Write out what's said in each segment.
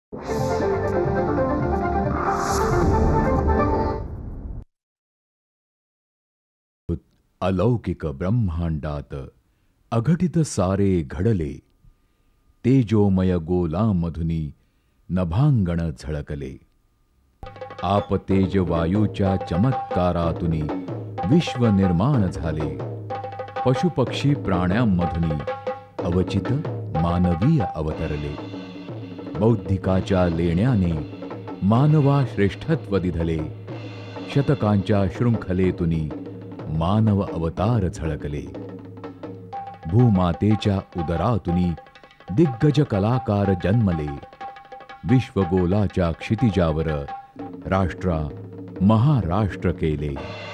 अलौकिक ब्रह्मांडात अघटित सारे घडले, तेजोमय गोलामधुनी नभांगण झळकले. आप तेज वायूच्या चमत्कारातुनी विश्व निर्माण झाले. पशुपक्षी प्राण्यांमधुनी अवचित मानवीय अवतरले. बौद्धिकाच्या लेण्याने मानवा श्रेष्ठत्व दिधले. शतकांच्या शृंखलेतुनी मानव अवतार झळकले. भूमातेच्या उदरातुनी दिग्गज कलाकार जन्मले. विश्वगोलाच्या क्षितिजावर राष्ट्रा महाराष्ट्र केले.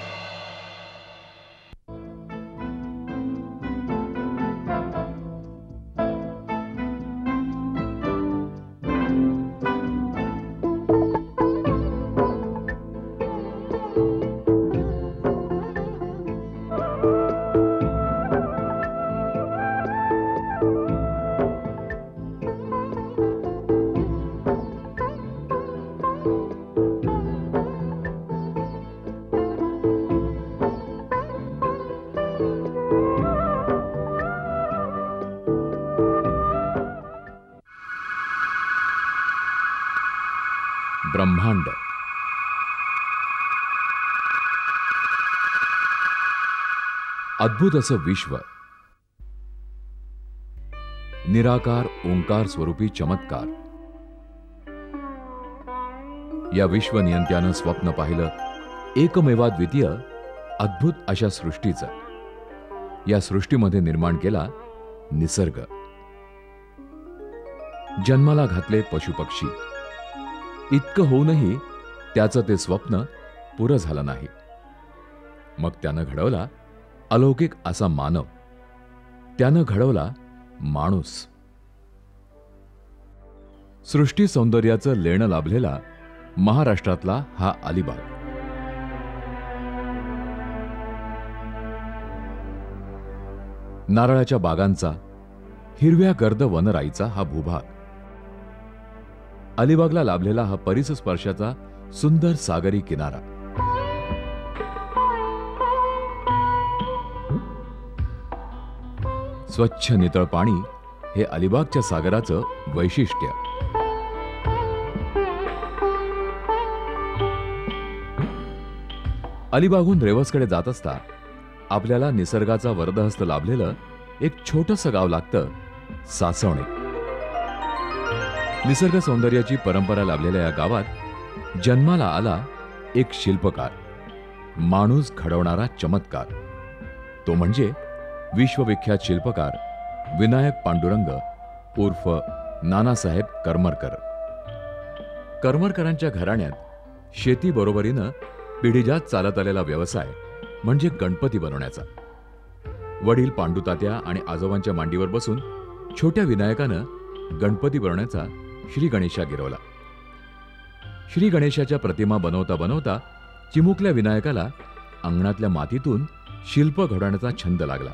ब्रह्मांड अद्भुत असं विश्व, निराकार ओंकार स्वरूपी चमत्कार. या विश्वनियंत्यानं स्वप्न पाहिलं एकमेवाद्वितीय अद्भुत अशा सृष्टीचं. या सृष्टीमध्ये निर्माण केला निसर्ग. जन्माला घातले पशुपक्षी. इतकं होऊनही त्याचं ते स्वप्न पुरं झालं नाही. मग त्यानं घडवला अलौकिक असा मानव. त्यानं घडवला माणूस. सृष्टी सौंदर्याचं लेणं लाभलेला महाराष्ट्रातला हा अलिबाग. नारळाच्या बागांचा, हिरव्या गर्द वनराईचा हा भूभाग. अलिबागला लाभलेला हा परिसस्पर्शाचा सुंदर सागरी किनारा. स्वच्छ नितळ पाणी हे अलिबागच्या सागराचं वैशिष्ट्य. अलिबागहून रेवसकडे जात असता आपल्याला निसर्गाचा वरदहस्त लाभलेलं एक छोटंसं गाव लागतं, सासवणे. निसर्ग सौंदर्याची परंपरा लाभलेल्या या गावात जन्माला आला एक शिल्पकार, माणूस घडवणारा चमत्कार. तो म्हणजे विश्वविख्यात शिल्पकार विनायक पांडुरंग उर्फ नानासाहेब करमरकर. करमरकरांच्या घराण्यात शेतीबरोबरीनं पिढीजात चालत आलेला व्यवसाय म्हणजे गणपती बनवण्याचा. वडील पांडुतात्या आणि आजोबांच्या मांडीवर बसून छोट्या विनायकानं गणपती बनवण्याचा श्री गणेशा गिरवला. श्री गणेशाच्या प्रतिमा बनवता बनवता चिमुकल्या विनायकाला अंगणातल्या मातीतून शिल्प घडवण्याचा छंद लागला.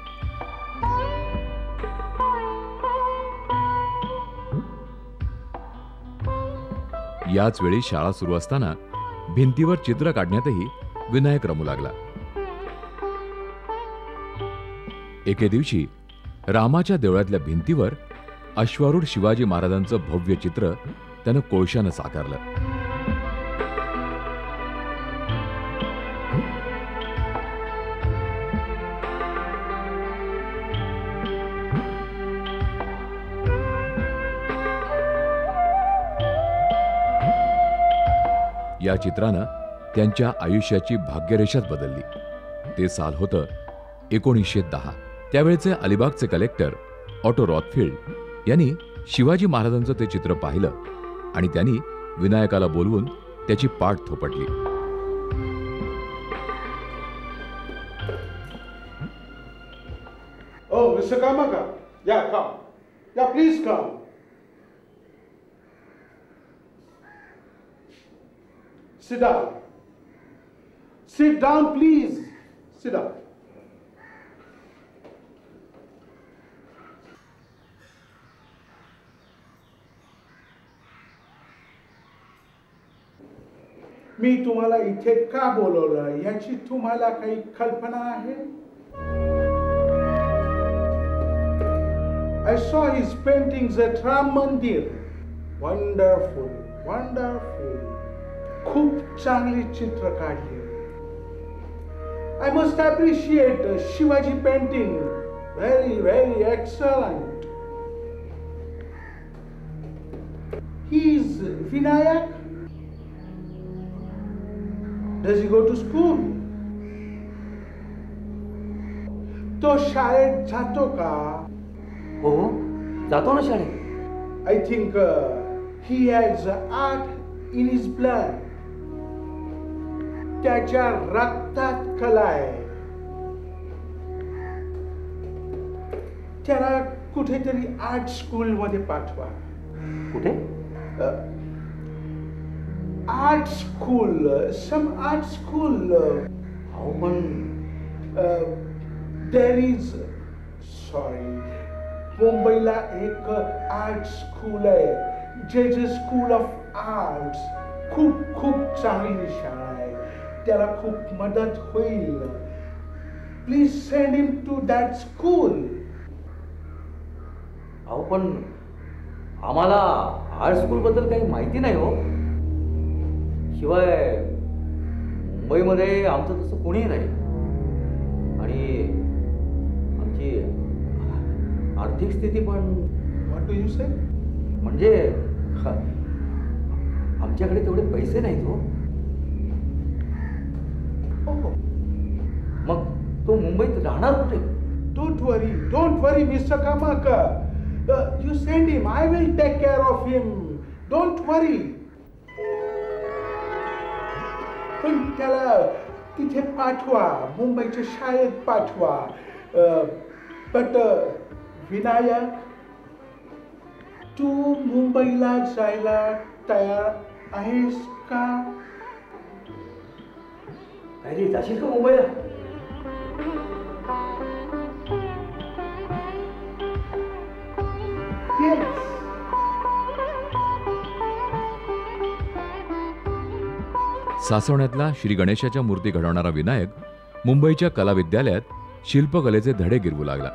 याच वेळी शाळा सुरू असताना भिंतीवर चित्र काढण्यातही विनायक रमू लागला. एके दिवशी रामाच्या देवळातल्या भिंतीवर अश्वारूढ शिवाजी महाराजांचं भव्य चित्र त्यानं कोळशानं साकारलं. या चित्रानं त्यांच्या आयुष्याची भाग्यरेषाच बदलली. ते साल होतं 1910. त्यावेळेचे अलिबागचे कलेक्टर ऑटो रॉथफिल्ड यांनी शिवाजी महाराजांचं ते चित्र पाहिलं आणि त्यांनी विनायकाला बोलवून त्याची पाठ थोपटली. Oh, Mr. Kamaka. Yeah, come. Yeah, please come. Sit down. Sit down, please. Sit down. मी तुम्हाला इथे का बोलवलं याची तुम्हाला काही कल्पना आहे? I saw his paintings at Ram Mandir. Wonderful, wonderful. खूप चांगली चित्र काढली. I must appreciate Shivaji painting. Very, very excellent. He is Vinayak. Does he go to school? तो शाळेत जातो का? हो जातो ना शाळेत. I think he has art in his blood. त्याच्या रक्तात कला आहे. त्याला कुठेतरी आर्ट स्कूल मध्ये पाठवा. कुठे? Art school, some art school. अहो पण देर इज सॉरी, मुंबईला एक आर्ट स्कूल आहे, जे स्कूल ऑफ आर्ट्स. खूप खूप चांगली शाळा आहे. त्याला खूप मदत होईल. Please send him to that school. अहो पण आम्हाला आर्ट स्कूल बद्दल काही माहिती नाही हो. शिवाय मुंबईमध्ये आमचं तसं कोणीही नाही आणि आमची आर्थिक स्थिती पण. What do you say? म्हणजे आमच्याकडे तेवढे पैसे नाहीत हो. मग तो मुंबईत राहणार कुठे? Don't worry, Mr. Kamaka. You send him. I will take care of him. Don't worry. पण त्याला तिथे पाठवा, मुंबईच्या शाळेत पाठवा. बट विनायक, तू मुंबईला जायला तयार आहेस का? काय रे, जाशील का मुंबईला? Yes. सासवण्यातला श्री गणेशाच्या मूर्ती घडवणारा विनायक मुंबईच्या कला विद्यालयात शिल्पकलेचे धडे गिरवू लागला.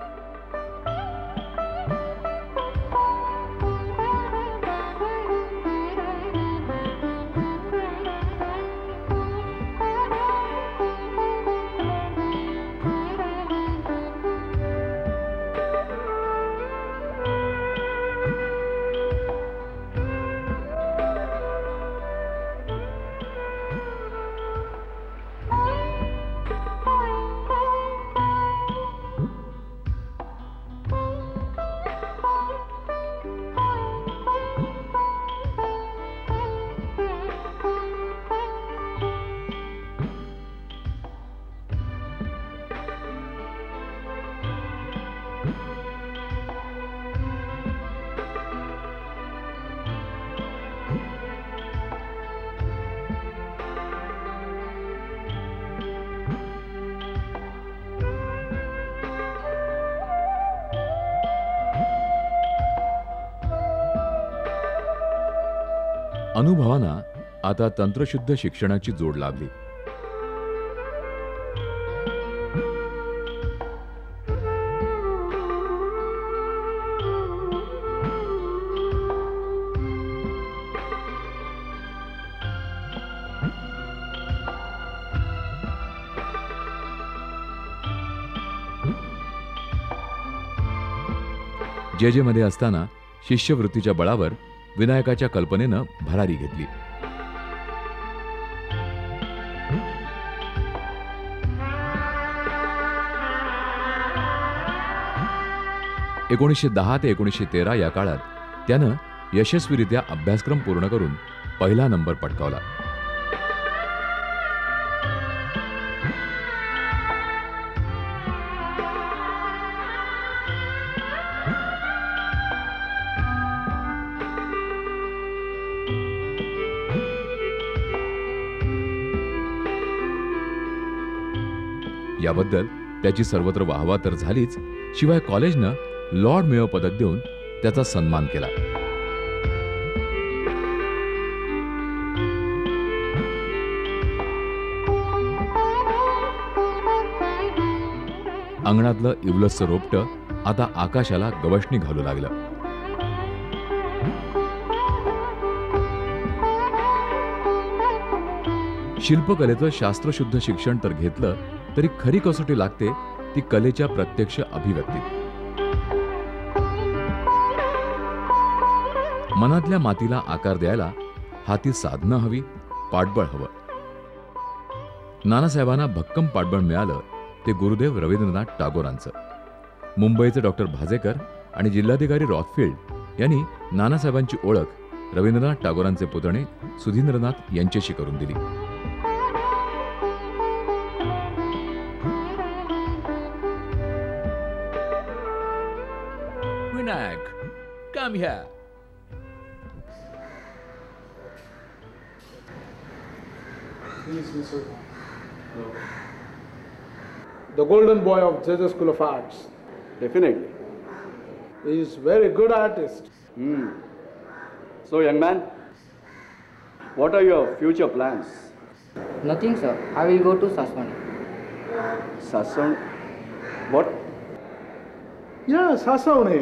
अनुभवांना आता तंत्रशुद्ध शिक्षणाची जोड लाभली. जे मध्ये असताना शिष्यवृत्तीच्या बळावर विनायकाच्या कल्पनेनं भरारी घेतली. (1910 ते 1913) या काळात त्यानं यशस्वीरित्या अभ्यासक्रम पूर्ण करून पहिला नंबर पटकावला. याबद्दल त्याची सर्वत्र वाहवा तर झालीच, शिवाय कॉलेजनं लॉर्ड मेयो पदक देऊन त्याचा सन्मान केला. अंगणातलं इवलसचं रोपटं आता आकाशाला गवसणी घालू लागलं. शिल्पकलेचं शास्त्रशुद्ध शिक्षण तर घेतलं तरी खरी कसोटी लागते ती कलेच्या प्रत्यक्ष अभिव्यक्तीत. मनातल्या मातीला आकार द्यायला हाती साधनं हवी, पाठबळ हवं. नानासाहेबांना भक्कम पाठबळ मिळालं ते गुरुदेव रवींद्रनाथ टागोरांचं. मुंबईचे डॉक्टर भाजेकर आणि जिल्हाधिकारी रॉथफिल्ड यांनी नानासाहेबांची ओळख रवींद्रनाथ टागोरांचे पुतणे सुधींद्रनाथ यांच्याशी करून दिली. Vinayak, come here. Please, Mr. The golden boy of JJ School of Arts. Definitely. He is very good artist. So, young man, what are your future plans? Nothing, sir. I will go to Saswani. Sasan, what? Yeah, Sasavane.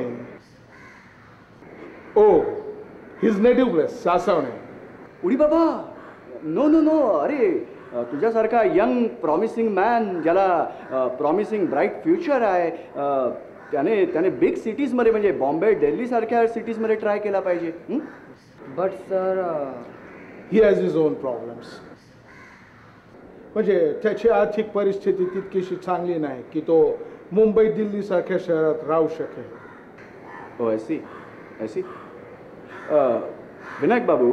Oh, his native place, Sasavane. उडी बाबा, no no no, अरे तुझ्यासारखा young promising man ज्याला promising bright future आहे, त्याने big सिटीजमध्ये म्हणजे बॉम्बे दिल्लीसारख्या सिटीजमध्ये ट्राय केला पाहिजे. But, sir, He has his own problems. म्हणजे त्याची आर्थिक परिस्थिती तितकीशी चांगली नाही की तो मुंबई दिल्ली सारख्या शहरात राहू शकेल. हो, ऐसी ऐसी. Vinayak babu,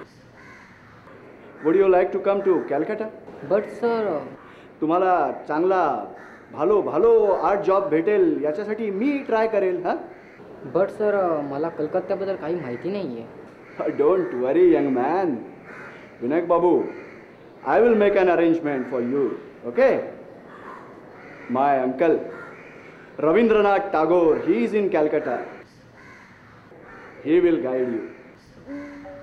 would you like to come to Calcutta? but, sir, तुम्हाला चांगला भालो भालो आर्ट जॉब भेटेल याच्यासाठी मी ट्राय करेल. हां, but, sir, मला कलकत्त्याबद्दल काही माहिती नाही आहे. Don't worry young man. Vinayak babu, I will make an arrangement for you, okay? My uncle, Ravindranath Tagore, he is in Calcutta. He will guide you.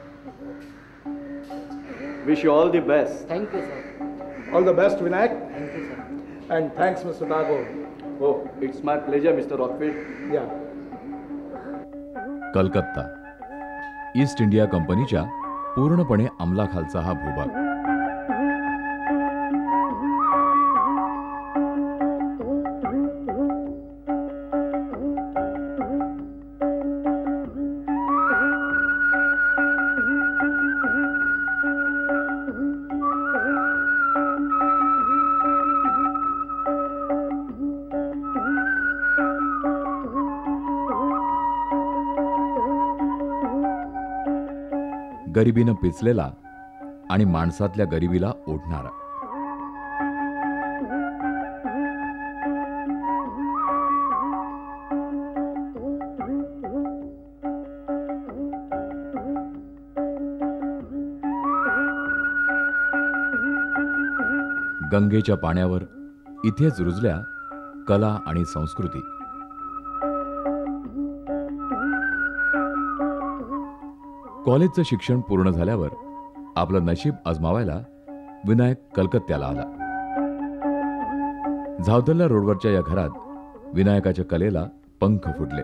Wish you all the best. Thank you, sir. All the best, Vinayak. Thank you, sir. And thanks, Mr. Tagore. Oh, it's my pleasure, Mr. Rothfield. Yeah. Calcutta, east India कंपनीच्या पूर्णपणे अंमलाखालचा हा भूभाग. गरिबीनं पिचलेला आणि माणसातल्या गरिबीला ओढणारा. गंगेच्या पाण्यावर इथेच रुजल्या कला आणि संस्कृती. कॉलेजचं शिक्षण पूर्ण झाल्यावर आपलं नशीब आजमावायला विनायक कलकत्त्याला आला. झावतल्ला रोडवरच्या या घरात विनायकाच्या कलेला पंख फुटले.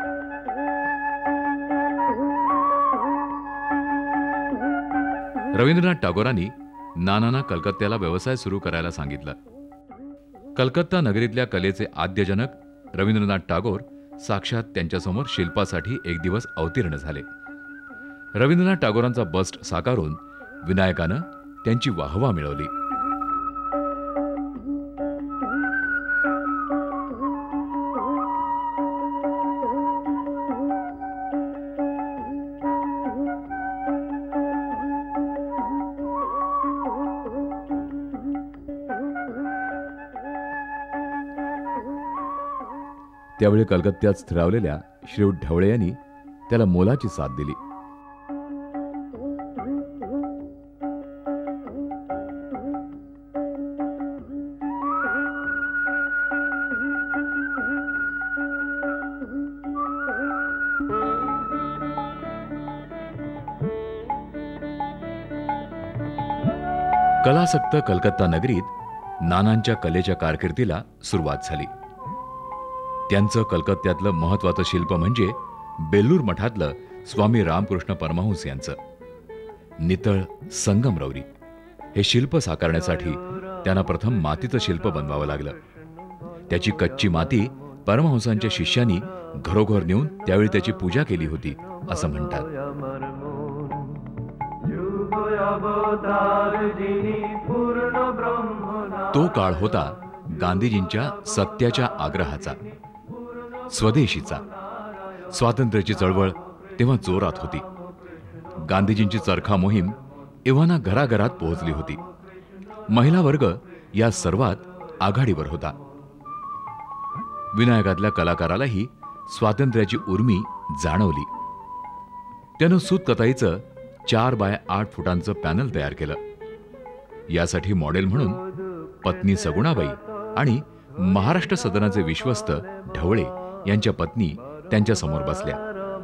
रवींद्रनाथ टागोरांनी नानांना कलकत्त्याला व्यवसाय सुरू करायला सांगितलं. कलकत्ता नगरीतल्या कलेचे आद्यजनक रवींद्रनाथ टागोर साक्षात त्यांच्यासमोर शिल्पासाठी एक दिवस अवतीर्ण झाले. रवींद्रनाथ टागोरांचा बस्ट साकारून विनायकानं त्यांची वाहवा मिळवली. त्यावेळी कलकत्त्यात स्थिरावलेल्या श्रीयुत ढवळे यांनी त्याला मोलाची साथ दिली. कलासक्त कलकत्ता नगरीत नानांच्या कलेच्या कारकिर्दीला सुरुवात झाली. त्यांचं कलकत्त्यातलं महत्वाचं शिल्प म्हणजे बेल्लूर मठातलं स्वामी रामकृष्ण परमहंस यांचं नितळ संगमरवरी हे शिल्प साकारण्यासाठी त्यांना प्रथम मातीचं शिल्प बनवावं लागलं. त्याची कच्ची माती परमहंसांच्या शिष्यांनी घरोघर नेऊन त्यावेळी त्याची पूजा केली होती असं म्हणतात. तो काळ होता गांधीजींच्या सत्याच्या आग्रहाचा, स्वदेशीचा. स्वातंत्र्याची चळवळ तेव्हा जोरात होती. गांधीजींची चरखा मोहीम एव्हाना घराघरात पोहोचली होती. महिला वर्ग या सर्वात आघाडीवर होता. विनायकातल्या कलाकारालाही स्वातंत्र्याची उर्मी जाणवली. त्यानं सूतकताईचं 4 बाय 8 फुटांचं पॅनल तयार केलं. यासाठी मॉडेल म्हणून पत्नी सगुणाबाई आणि महाराष्ट्र सदनाचे विश्वस्त ढवळे यांच्या पत्नी त्यांच्या समोर बसल्या.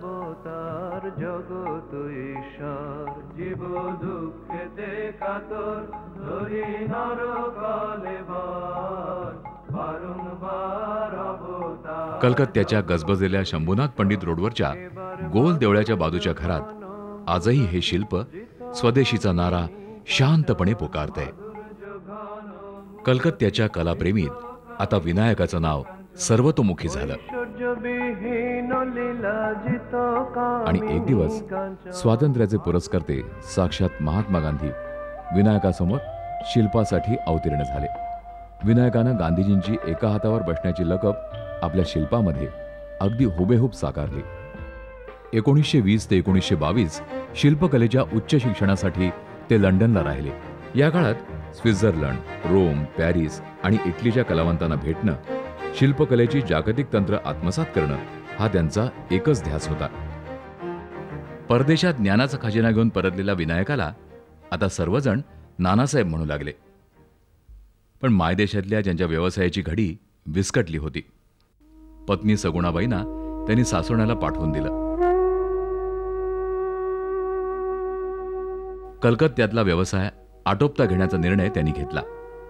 कलकत्त्याच्या गजबजलेल्या शंभूनाथ पंडित रोडवरच्या गोल देवळाच्या बाजूच्या घरात आजही हे शिल्प स्वदेशीचा नारा शांतपणे पुकारतंय. कलकत्त्याच्या कलाप्रेमीत आता विनायकाचं नाव सर्वतोमुखी झालं. आणि एक दिवस स्वातंत्र्याचे पुरस्कर्ते साक्षात महात्मा गांधी विनायकासमोर शिल्पासाठी अवतीर्ण झाले. विनायकानं गांधीजींची एका हातावर बसण्याची लकब आपल्या शिल्पामध्ये अगदी हुबेहूब साकारली. 1920 ते 1922 शिल्पकलेच्या उच्च शिक्षणासाठी ते लंडनला राहिले. या काळात स्वित्झर्लंड, रोम, पॅरिस आणि इटलीच्या कलावंतांना भेटणं, शिल्पकलेची जागतिक तंत्र आत्मसात करणं हा त्यांचा एकच ध्यास होता. परदेशात ज्ञानाचा खजिना घेऊन परतलेल्या विनायकाला आता सर्वजण नानासाहेब म्हणू लागले. पण मायदेशातल्या ज्यांच्या व्यवसायाची घडी विस्कटली होती, पत्नी सगुणाबाईंना त्यांनी सासवण्याला पाठवून दिलं. कलकत्त्यातला व्यवसाय आटोपता घेण्याचा निर्णय त्यांनी घेतला.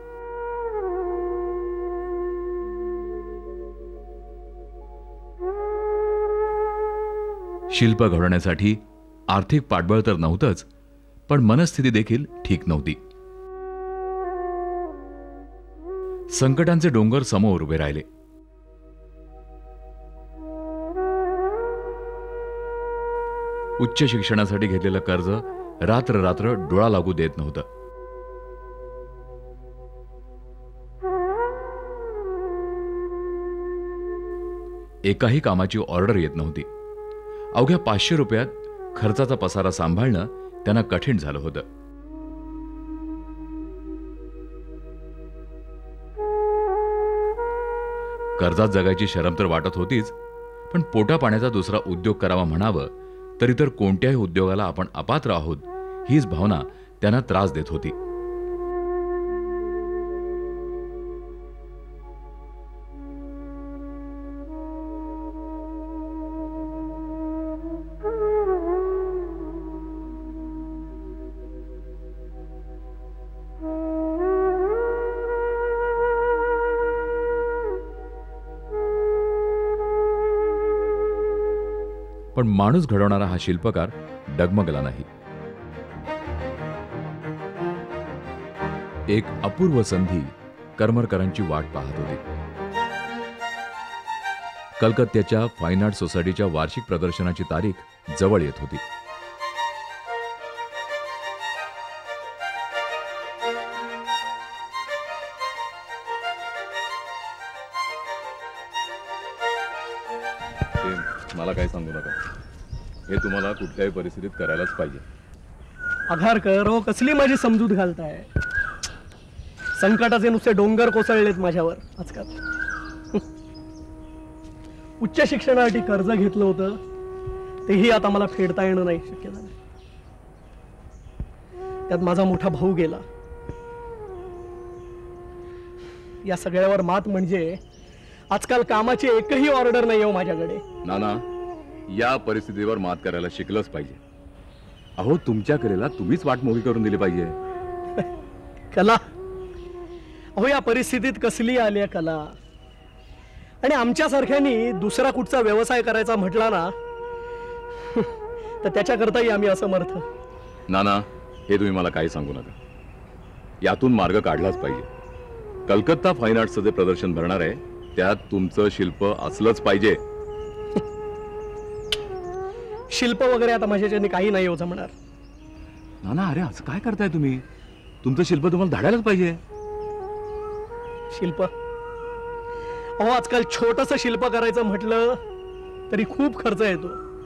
शिल्प घडवण्यासाठी आर्थिक पाठबळ तर नव्हतंच, पण मनस्थिती देखील ठीक नव्हती. संकटांचे डोंगर समोर उभे राहिले. उच्च शिक्षणासाठी घेतलेलं कर्ज रात्र रात्र डोळा लागू देत नव्हतं. एकाही कामाची ऑर्डर येत नव्हती. अवघ्या 500 रुपयात खर्चाचा पसारा सांभाळणं त्यांना कठीण झालं होतं. कर्जात जगायची शरम तर वाटत होतीच, पण पोटा पाण्याचा दुसरा उद्योग करावा म्हणावं तरी तर कोणत्याही उद्योगाला आपण अपात्र आहोत हीच भावना त्यांना त्रास देत होती. पण माणूस घडवणारा हा शिल्पकार डगमगला नाही. एक अपूर्व संधी करमरकरांची वाट पाहत होती. कलकत्त्याच्या फाईन आर्ट सोसायटीच्या वार्षिक प्रदर्शनाची तारीख जवळ येत होती. मला काय सांगू नका, हे तुम्हाला कुठल्याही परिस्थितीत करायलाच पाहिजे. आघारकर हो, कसली माझी समजूत घालताय? संकटाचे नुसते डोंगर कोसळलेत माझ्यावर आजकाल. उच्च शिक्षणासाठी कर्ज घेतलं होतं, तेही आता मला फेडता येणं नाही शक्य झालं. त्यात माझा मोठा भाऊ गेला. या सगळ्यावर मात म्हणजे आजकाल कामाची एकही ऑर्डर नाही हो माझ्याकडे. नाना, या परिस्थितीवर मात करायला शिकलंच पाहिजे. अहो, तुमच्या कलेला तुम्हीच वाटमोगी करून दिली पाहिजे. कला? अहो, या परिस्थितीत कसली आली कला? आणि आमच्यासारख्यांनी दुसरा कुठचा व्यवसाय करायचा म्हटला ना तर त्याच्याकरताही आम्ही असमर्थ. नाना, हे तुम्ही मला काही सांगू नका. यातून मार्ग काढलाच पाहिजे. कलकत्ता फाईन आर्ट्सचं जे प्रदर्शन भरणार आहे त्यात तुमचं शिल्प असलंच पाहिजे. शिल्प वगैरे आता माझ्याच्याने काही नाही हो जमणार. नाना, अरे असं काय करताय तुम्ही? तुमचं शिल्प तुम्हाला धाडायलाच पाहिजे. शिल्प अहो, आजकाल छोटंसं शिल्प करायचं म्हटलं तरी खूप खर्च येतो.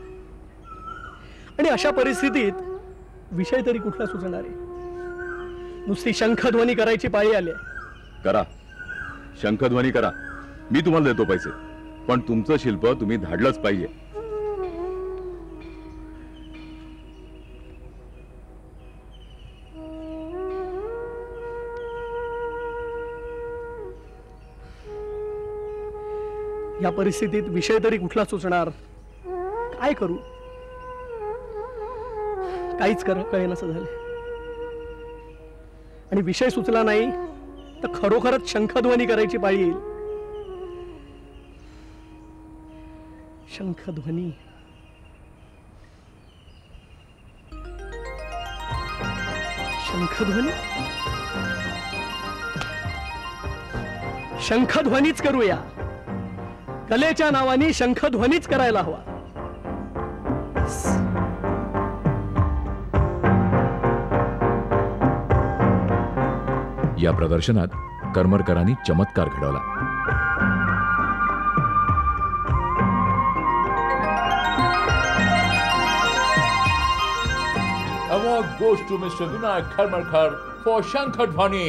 आणि अशा परिस्थितीत विषय तरी कुठला सुचणार आहे? नुसती शंखध्वनी करायची पाळी आली. करा, शंखध्वनी करा. मी तुम्हाला देतो पैसे, पण तुमचं शिल्प तुम्ही धाडलंच पाहिजे. या परिस्थितीत विषय तरी कुठला सुचणार? काय करू? काहीच कळेनासं झालं. आणि विषय सुचला नाही तर खरोखरच शंखध्वनी करायची पाळी येईल. शंखध्वनी. शंखध्वनी शंखध्वनीच करूया. कलेच्या नावाने शंखध्वनीच करायला हवा. या प्रदर्शनात करमरकरांनी चमत्कार घडवला. Award goes to Mr. Vinayak Karmarkar for Shankadhwani.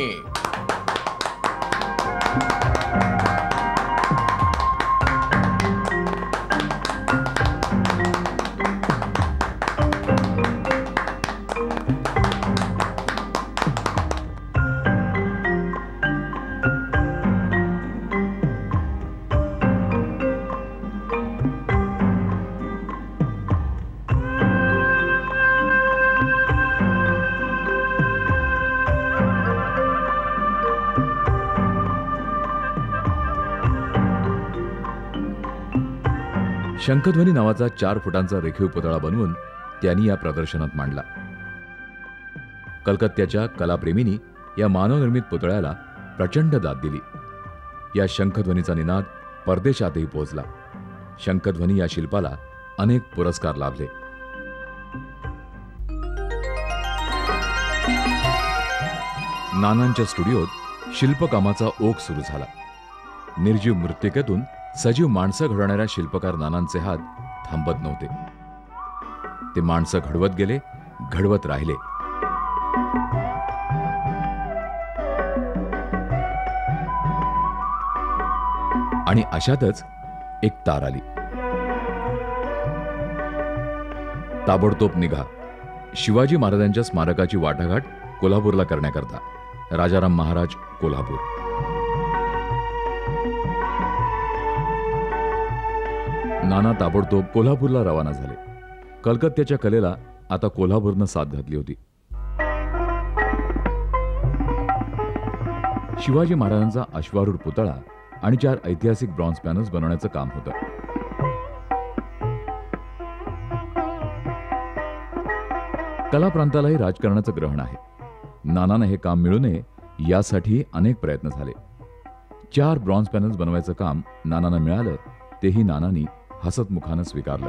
शंखध्वनी नावाचा 4 फुटांचा रेखीव पुतळा बनवून त्यांनी या प्रदर्शनात मांडला. कलकत्त्याच्या कलाप्रेमींनी या मानवनिर्मित पुतळ्याला प्रचंड दाद दिली. या शंखध्वनीचा निनाद परदेशातही पोहोचला. शंखध्वनी या शिल्पाला अनेक पुरस्कार लाभले. नानांच्या स्टुडिओत शिल्पकामाचा ओघ सुरू झाला. निर्जीव मृत्तिकेतून सजीव माणसं घडवणाऱ्या शिल्पकार नानांचे हात थांबत नव्हते. ते माणसं घडवत गेले, घडवत राहिले. आणि अशातच एक तार आली. ताबडतोब निघा. शिवाजी महाराजांच्या स्मारकाची वाटाघाट कोल्हापूरला करण्याकरता. राजाराम महाराज, कोल्हापूर. नाना ताबडतोब कोल्हापूरला रवाना झाले. कलकत्त्याच्या कलेला आता कोल्हापूरनं साथ घातली होती. शिवाजी महाराजांचा अश्वारूढ पुतळा आणि 4 ऐतिहासिक ब्रॉन्झ पॅनल्स बनवण्याचं काम होतं. कला प्रांतालाही राजकारणाचं ग्रहण आहे. नानानं हे काम मिळू नये यासाठी अनेक प्रयत्न झाले. 4 ब्रॉन्झ पॅनल्स बनवायचं काम नानांना मिळालं, तेही नानांनी हसतमुखानं स्वीकारलं.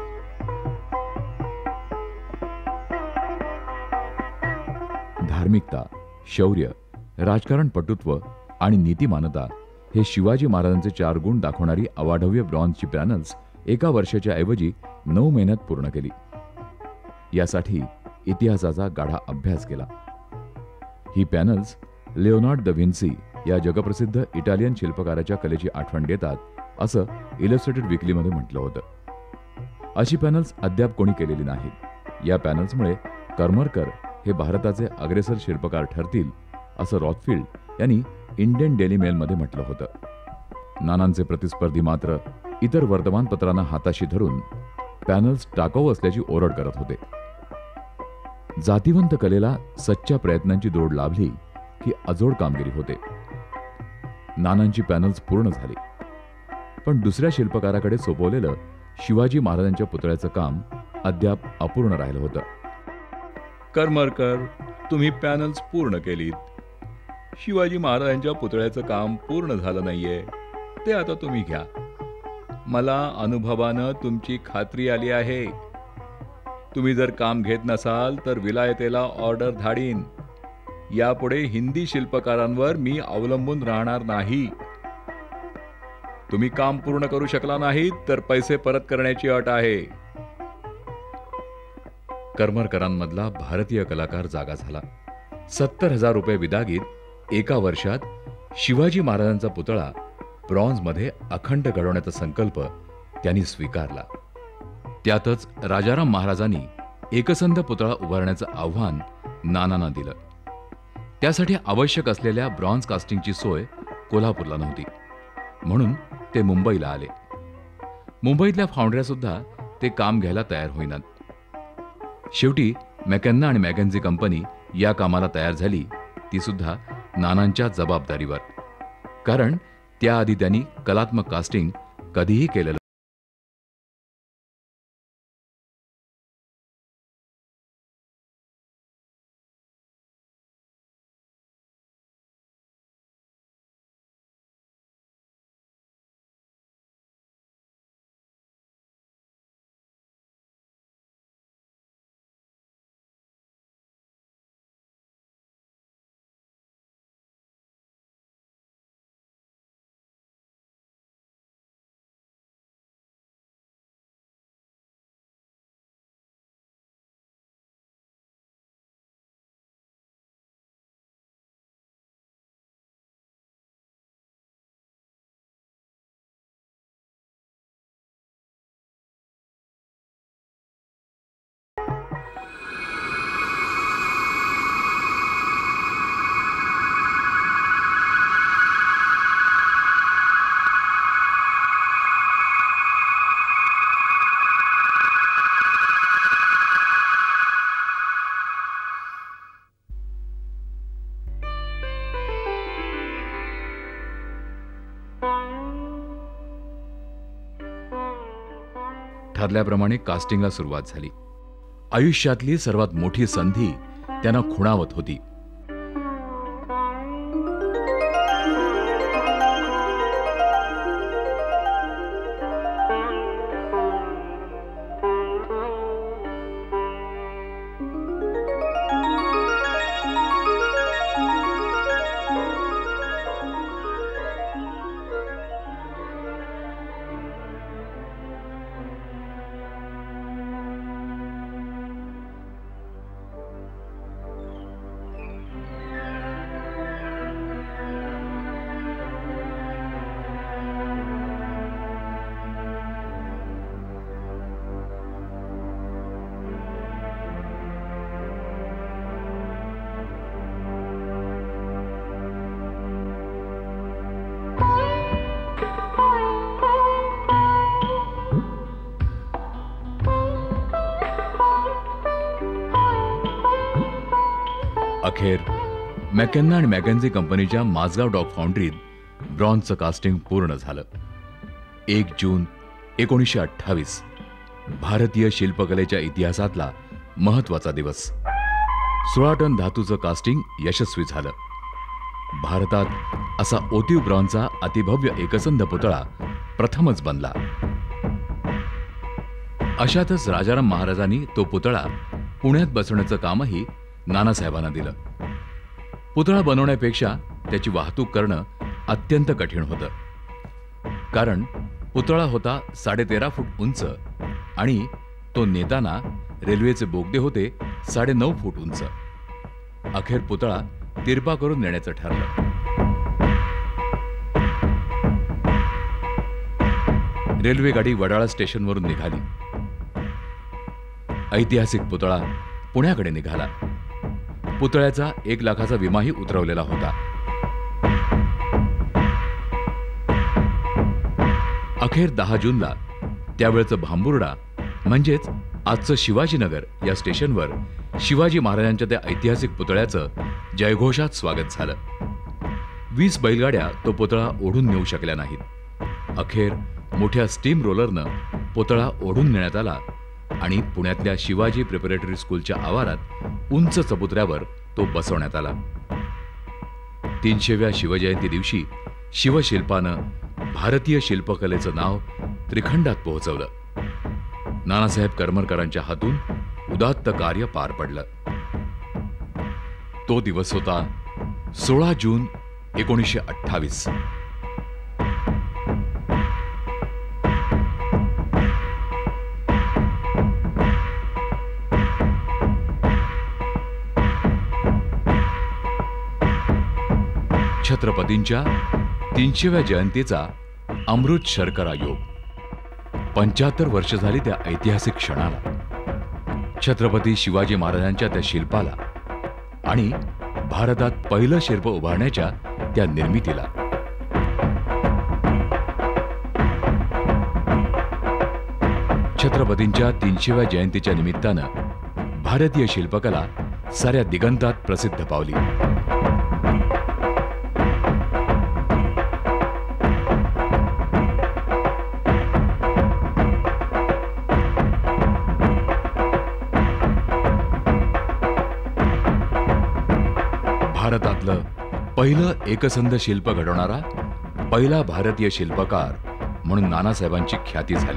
धार्मिकता, शौर्य, राजकारण पटुत्व आणि नीतिमानता हे शिवाजी महाराजांचे 4 गुण दाखवणारी अवाढव्य ब्रॉन्झची पॅनल्स एका वर्षाच्या ऐवजी 9 महिन्यात पूर्ण केली. यासाठी इतिहासाचा गाढा अभ्यास केला. ही पॅनल्स लिओनार्ड द व्हिन्सी या जगप्रसिद्ध इटालियन शिल्पकाराच्या कलेची आठवण देतात, असं इलस्ट्रेटेड वीकलीमध्ये म्हटलं होतं. अशी पॅनल्स अद्याप कोणी केलेली नाहीत. या पॅनल्समुळे करमरकर हे भारताचे अग्रेसर शिल्पकार ठरतील, असं रॉथफिल्ड यांनी इंडियन डेली मेलमध्ये म्हटलं होतं. नानांचे प्रतिस्पर्धी मात्र इतर वर्तमानपत्रांना हाताशी धरून पॅनल्स टाकाऊ असल्याची ओरड करत होते. जातिवंत कलेला सच्च्या प्रयत्नांची जोड लाभली की अजोड कामगिरी होते. नानांची पॅनल्स पूर्ण झाली. पण दुसऱ्या शिल्पकाराकडे सोपवलेलं शिवाजी महाराजांच्या पुतळ्याचं काम अद्याप अपूर्ण राहिलं होतं. करमरकर, तुम्ही पॅनल्स पूर्ण केलीत. शिवाजी महाराजांच्या पुतळ्याचं काम पूर्ण झालं नाहीये, ते आता तुम्ही घ्या. मला अनुभवानं तुमची खात्री आली आहे. तुम्ही जर काम घेत नसाल तर विलायतेला ऑर्डर धाडीन. यापुढे हिंदी शिल्पकारांवर मी अवलंबून राहणार नाही. तुम्ही काम पूर्ण करू शकला नाहीत तर पैसे परत करण्याची अट आहे. करमरकरांमधला भारतीय कलाकार जागा झाला. 70,000 रुपये विदागीत एका वर्षात शिवाजी महाराजांचा पुतळा ब्रॉन्झमध्ये अखंड घडवण्याचा संकल्प त्यांनी स्वीकारला. त्यातच राजाराम महाराजांनी एकसंध पुतळा उभारण्याचं आव्हान नानांना दिलं. त्यासाठी आवश्यक असलेल्या ब्रॉन्झ कास्टिंगची सोय कोल्हापूरला नव्हती, म्हणून ते मुंबईला आले. मुंबईतल्या फाउंड्र्या सुद्धा ते काम घ्यायला तयार होईनात. शेवटी मॅकेन्ना आणि मॅकेन्झी कंपनी या कामाला तयार झाली, ती सुद्धा नानांच्या जबाबदारीवर. कारण त्याआधी त्यांनी कलात्मक कास्टिंग कधीही केलेलं. ठरल्याप्रमाणे कास्टिंगला सुरुवात झाली. आयुष्यातली सर्वात मोठी संधी त्यांना खुणावत होती. अखेर मॅकेन्ना आणि मॅकेन्झी कंपनीच्या माझगाव डॉक फाउंड्रीत ब्रॉन्झचं कास्टिंग पूर्ण झालं. 1 जून 1928 भारतीय शिल्पकलेच्या इतिहासातला महत्वाचा दिवस. 16 टन धातूचं कास्टिंग यशस्वी झालं. भारतात असा ओतीव ब्रॉन्झचा अतिभव्य एकसंध पुतळा प्रथमच बनला. अशातच राजाराम महाराजांनी तो पुतळा पुण्यात बसवण्याचं कामही नानासाहेबांना दिलं. पुतळा बनवण्यापेक्षा त्याची वाहतूक करणं अत्यंत कठीण होतं. कारण पुतळा होता 13.5 फूट उंच आणि तो नेताना रेल्वेचे बोगदे होते 9.5 फूट उंच. अखेर पुतळा तिरपा करून नेण्याचं ठरलं. रेल्वेगाडी वडाळा स्टेशनवरून निघाली. ऐतिहासिक पुतळा पुण्याकडे निघाला. पुतळ्याचा 1 लाखाचा विमाही उतरवलेला होता. अखेर 10 जूनला त्यावेळचं भांबुर्डा म्हणजेच आजचं शिवाजीनगर या स्टेशनवर शिवाजी महाराजांच्या त्या ऐतिहासिक पुतळ्याचं जयघोषात स्वागत झालं. 20 बैलगाड्या तो पुतळा ओढून नेऊ शकल्या नाहीत. अखेर मोठ्या स्टीम रोलरनं पुतळा ओढून नेण्यात आला आणि पुण्यातल्या शिवाजी प्रिपरेटरी स्कूलच्या आवारात उंच चबुतऱ्यावर तो बसवण्यात आला. 300व्या शिवजयंती दिवशी शिवशिल्पानं भारतीय शिल्पकलेचं नाव त्रिखंडात पोहोचवलं. नानासाहेब करमरकरांच्या हातून उदात्त कार्य पार पडलं. तो दिवस होता 16 जून 1928. छत्रपतींच्या 300व्या जयंतीचा अमृत शर्करा योग. 75 वर्ष झाली त्या ऐतिहासिक क्षणाला, छत्रपती शिवाजी महाराजांच्या त्या शिल्पाला आणि भारतात पहिलं शिल्प उभारण्याच्या त्या निर्मितीला. छत्रपतींच्या 300व्या जयंतीच्या निमित्तानं भारतीय शिल्पकला साऱ्या दिगंतात प्रसिद्ध पावली. भारतातलं पहिलं एकसंध शिल्प घडवणारा पहिला भारतीय शिल्पकार म्हणून नानासाहेबांची ख्याती झाली.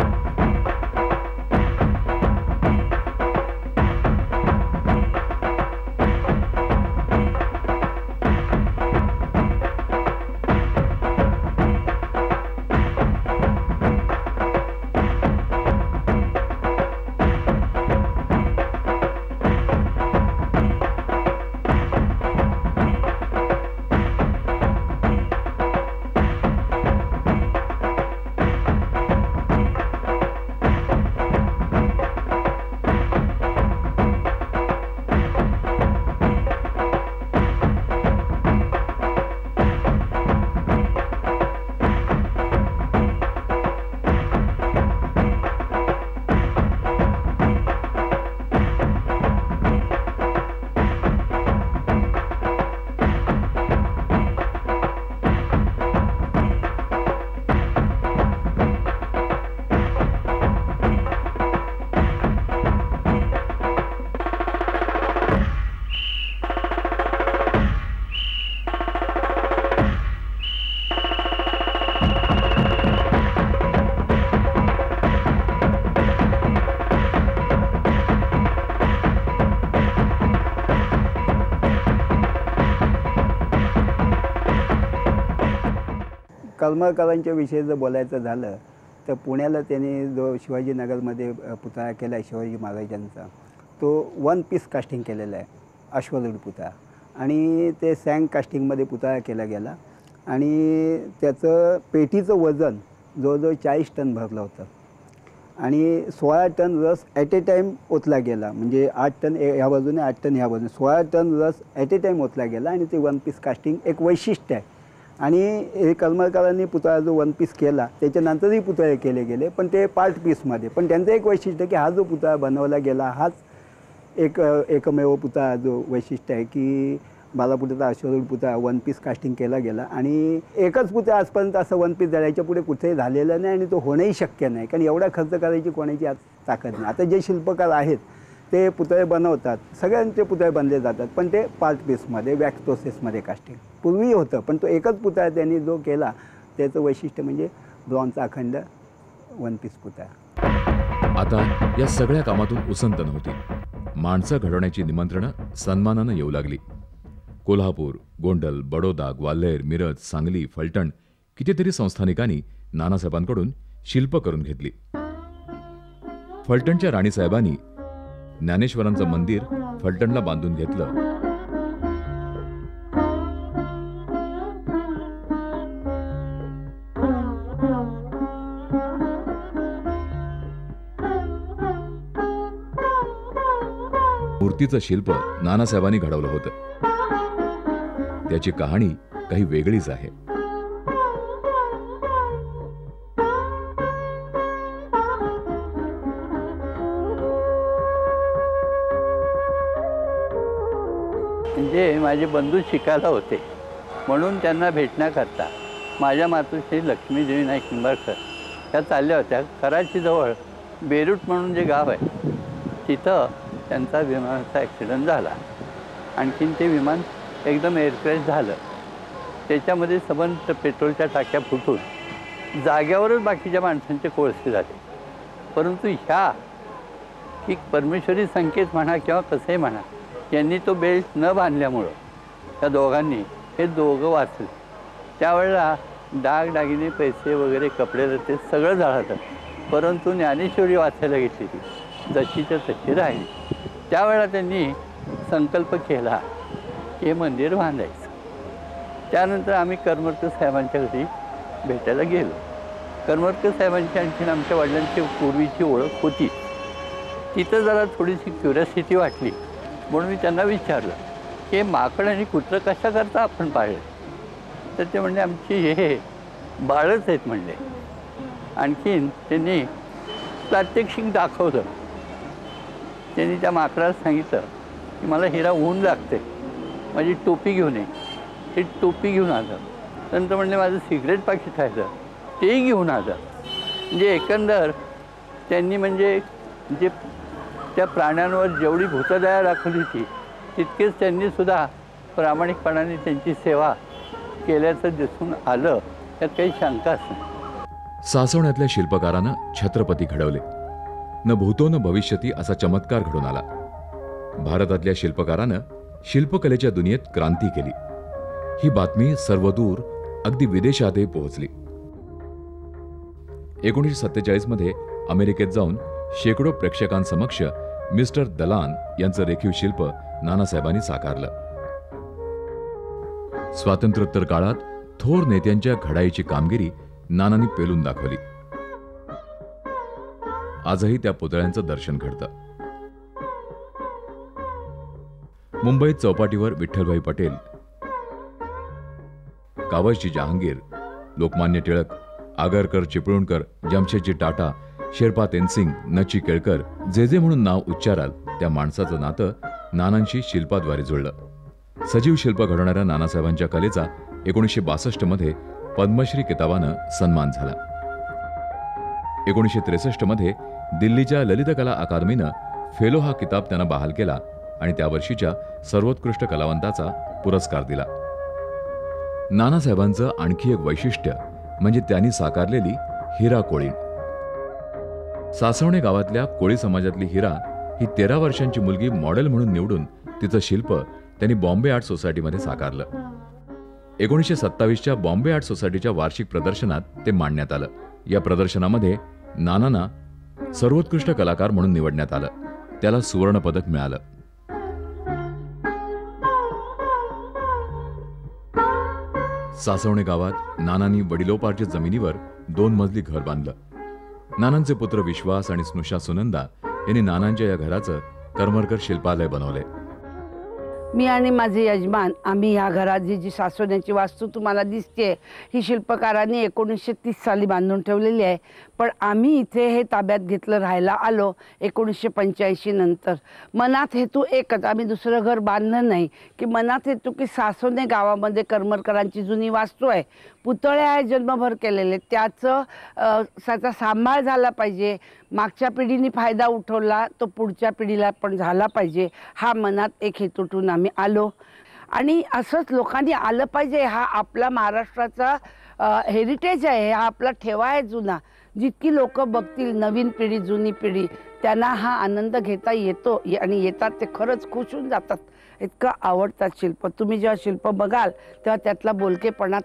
करमरकरांच्या विषयी जर बोलायचं झालं तर पुण्याला त्यांनी जो शिवाजीनगरमध्ये पुतळा केला आहे शिवाजी महाराजांचा, तो 1 पीस कास्टिंग केलेला आहे, अश्वरूढ पुतळा. आणि ते सँग कास्टिंगमध्ये पुतळा केला गेला आणि त्याचं पेटीचं वजन जवळजवळ 40 टन भरलं होतं आणि 16 टन रस ॲट ए टाईम ओतला गेला. म्हणजे 8 टन ह्या बाजूने 8 टन ह्या बाजूने 16 टन रस ॲट ए टाईम ओतला गेला आणि ते 1 पीस कास्टिंग एक वैशिष्ट्य आहे. आणि हे करमरकरांनी पुतळा जो 1 पीस केला त्याच्यानंतरही पुतळे केले गेले, पण ते पार्ट पीसमध्ये. पण त्यांचं एक वैशिष्ट्य की हा जो पुतळा बनवला गेला हाच एकमेव पुतळा जो वैशिष्ट्य आहे की बालापुटाचा अश्वरूढ पुतळा 1 पीस कास्टिंग केला गेला. आणि एकच पुतळा आजपर्यंत असं 1 पीस जायच्या पुढे कुठेही झालेलं नाही आणि तो होणंही शक्य नाही, कारण एवढा खर्च करायची कोणाची आज ताकद नाही. आता जे शिल्पकार आहेत ते पुतळे बनवतात, सगळ्यांचे पुतळे बनले जातात, पण ते पार्ट पीसमध्ये वॅक्स प्रोसेसमध्ये कास्टिंग पूर्वी होतं. पण तो एकच पुतळा त्यांनी जो केला त्याचं वैशिष्ट्य म्हणजे ब्रॉन्झचा अखंड 1 पीस पुतळा. आता या सगळ्या कामातून उसंत नव्हती. माणसं घडवण्याची निमंत्रणं सन्मानानं येऊ लागली. कोल्हापूर, गोंडल, बडोदा, ग्वाल्हेर, मिरज, सांगली, फलटण कितीतरी संस्थानिकांनी नानासाहेबांकडून शिल्प करून घेतली. फलटणच्या राणीसाहेबांनी ज्ञानेश्वरांचं मंदिर फलटणला बांधून घेतलं. मूर्तीचं शिल्प नानासाहेबांनी घडवलं होतं. त्याची कहाणी काही वेगळीच आहे. म्हणजे माझे बंधू शिकायला होते म्हणून त्यांना भेटण्याकरता माझ्या मातोश्री लक्ष्मीदेवी नाईक निंबाळकर त्या चालल्या होत्या कराचीजवळ बेरूट म्हणून जे गाव आहे तिथं त्यांचा विमानाचा ॲक्सिडेंट झाला. आणखीन ते विमान एकदम एअरक्रॅश झालं. त्याच्यामध्ये सबंध पेट्रोलच्या टाक्या फुटून जाग्यावरच बाकीच्या माणसांचे कोळसे झाले. परंतु ह्या की परमेश्वरी संकेत म्हणा किंवा कसंही म्हणा, यांनी तो बेल्ट न बांधल्यामुळं त्या दोघांनी हे दोघं वाचले. त्यावेळेला दागदागिने पैसे वगैरे कपडे ते सगळं जाळलं. परंतु ज्ञानेश्वरी वाचायला घेतली ती जशीच्या तशी राहिली. त्यावेळेला त्यांनी संकल्प केला की हे मंदिर बांधायचं. त्यानंतर आम्ही करमरकर साहेबांच्या घरी भेटायला गेलो. करमरकर साहेबांची आणखीन आमच्या वडिलांची पूर्वीची ओळख होती. तिथं जरा थोडीशी क्युरियोसिटी वाटली म्हणून मी त्यांना विचारलं की माकड आणि कुत्रं कशा करता आपण पाळले. तर ते म्हणले आमची हे बाळच आहेत म्हणले. आणखीन त्यांनी प्रात्यक्षिक दाखवलं. त्यांनी त्या माकडाला सांगितलं की मला हिरा ऊन लागते, माझी टोपी घेऊन ये. ते टोपी घेऊन आलं. नंतर म्हणले माझं सिगरेट पाकिट राहिलं, तेही घेऊन आलं. म्हणजे एकंदर त्यांनी म्हणजे जे त्या प्राण्यांवर जेवढी भूतदया दाखवली होती तितकेच त्यांनी सुद्धा प्रामाणिकपणाने त्यांची सेवा केल्याचं दिसून आलं. त्यात काही शंकाच नाही. सासवण्यातल्या शिल्पकारानं छत्रपती घडवले. न भूतो न भविष्यती असा चमत्कार घडून आला. भारतातल्या शिल्पकारानं शिल्पकलेच्या दुनियेत क्रांती केली. ही बातमी सर्वदूर अगदी विदेशातही पोहोचली. 1947 मध्ये अमेरिकेत जाऊन शेकडो प्रेक्षकांसमक्ष मिस्टर दलान यांचं रेखीव शिल्प नानासाहेबांनी साकारलं. स्वातंत्र्योत्तर काळात थोर नेत्यांच्या घडाईची कामगिरी नानांनी पेलून दाखवली. आजही त्या पुतळ्यांचं दर्शन घडतं. मुंबईत चौपाटीवर विठ्ठलभाई पटेल, कावसजी जहांगीर, लोकमान्य टिळक, आगरकर चिपळूणकर, जमशेदजी टाटा, शेर्पा तेनसिंग, नची केळकर जे म्हणून नाव उच्चाराल त्या माणसाचं नातं नानांशी शिल्पाद्वारे जुळलं. सजीव शिल्प घडवणाऱ्या नानासाहेबांच्या कलेचा 1962 मध्ये पद्मश्री किताबानं सन्मान झाला. 1963 मध्ये दिल्लीच्या ललितकला अकादमीनं फेलो हा किताब त्यांना बहाल केला आणि त्या वर्षीच्या सर्वोत्कृष्ट कलावंताचा पुरस्कार दिला. नानासाहेबांचं आणखी एक वैशिष्ट्य म्हणजे त्यांनी साकारलेली हिरा कोळी. सासवणे गावातल्या कोळी समाजातली हिरा ही 13 वर्षांची मुलगी मॉडेल म्हणून निवडून तिचं शिल्प त्यांनी बॉम्बे आर्ट सोसायटीमध्ये साकारलं. 1927च्या बॉम्बे आर्ट सोसायटीच्या वार्षिक प्रदर्शनात ते मांडण्यात आलं. या प्रदर्शनामध्ये नानांना सर्वोत्कृष्ट कलाकार म्हणून निवडण्यात आलं. त्याला सुवर्ण पदक मिळालं. सासवणे गावात नानांनी वडिलोपार्जित जमिनीवर 2 मजली घर बांधलं. नानांचे पुत्र विश्वास आणि स्नुषा सुनंदा यांनी नानांच्या या घराचं करमरकर शिल्पालय बनवलंय. मी आणि माझे यजमान आम्ही ह्या घराची जी सासवण्याची वास्तू तुम्हाला दिसते ही शिल्पकारांनी 1930 साली बांधून ठेवलेली आहे. पण आम्ही इथे हे ताब्यात घेतलं, राहायला आलो 1985 नंतर. मनात हेतू एकच, आम्ही दुसरं घर बांधलं नाही, की मनात हेतू की सासवणे गावामध्ये करमरकरांची जुनी वास्तू आहे, पुतळे आहे जन्मभर केलेले, त्याचा सांभाळ झाला पाहिजे. मागच्या पिढीने फायदा उठवला तो पुढच्या पिढीला पण झाला पाहिजे, हा मनात एक हेतूतून आम्ही आलो. आणि असंच लोकांनी आलं पाहिजे. हा आपला महाराष्ट्राचा हेरिटेज आहे, हा आपला ठेवा आहे जुना. जितकी लोक बघतील, नवीन पिढी जुनी पिढी, त्यांना हा आनंद घेता येतो आणि येतात ते खरंच खुश होऊन जातात. इतकं आवडतात शिल्प. तुम्ही जेव्हा शिल्प बघाल तेव्हा त्यातला बोलकेपणा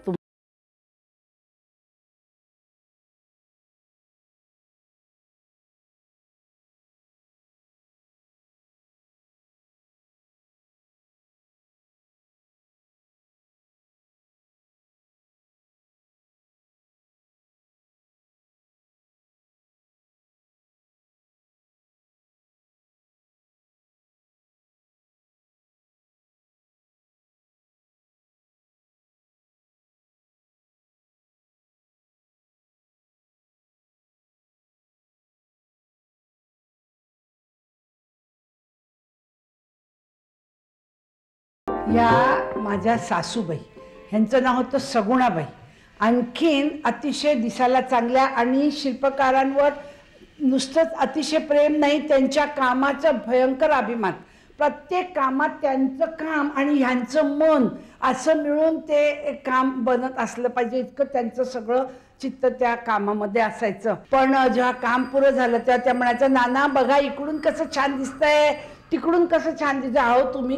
या माझ्या सासूबाई, ह्यांचं नाव होतं सगुणाबाई. आणखीन अतिशय दिसायला चांगल्या आणि शिल्पकारांवर नुसतंच अतिशय प्रेम नाही, त्यांच्या कामाचा भयंकर अभिमान. प्रत्येक कामात त्यांचं काम आणि ह्यांचं मन असं मिळून ते काम बनत असलं पाहिजे, इतकं त्यांचं सगळं चित्त त्या कामामध्ये असायचं. पण जेव्हा काम पुरं झालं तेव्हा त्या म्हणायचं, नाना बघा इकडून कसं छान दिसतंय, तिकडून कसं छान दिसतंय. अहो तुम्ही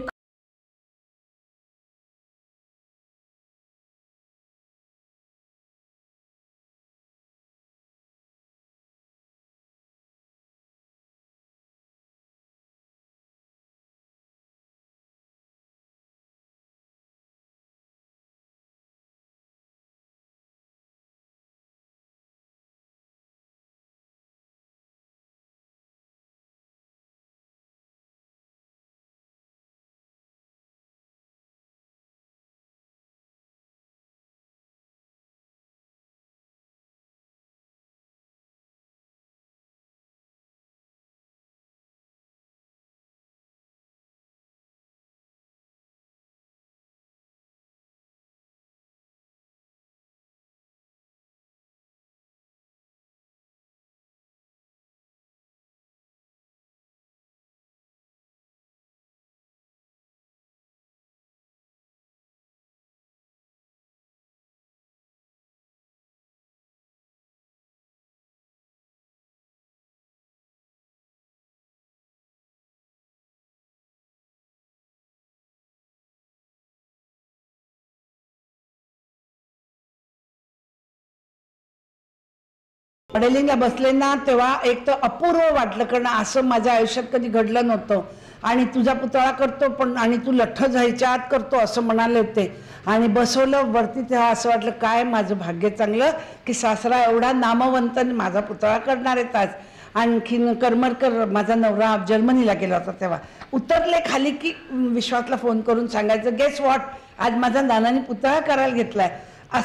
मॉडेलिंगला बसले ना तेव्हा एक तर अपूर्व वाटलं, कारण असं माझ्या आयुष्यात कधी घडलं नव्हतं. आणि तुझा पुतळा करतो पण आणि तू लठ्ठ जायच्या आत करतो असं म्हणाले होते. आणि बसवलं वरती तेव्हा असं वाटलं काय माझं भाग्य चांगलं की सासरा एवढा नामवंत माझा पुतळा करणार आहेत आज. आणखीन करमरकर माझा नवरा जर्मनीला गेला होता तेव्हा उतरले खाली की विश्वासला फोन करून सांगायचं, गेस व्हॉट, आज माझा नानाने पुतळा करायला घेतलाय.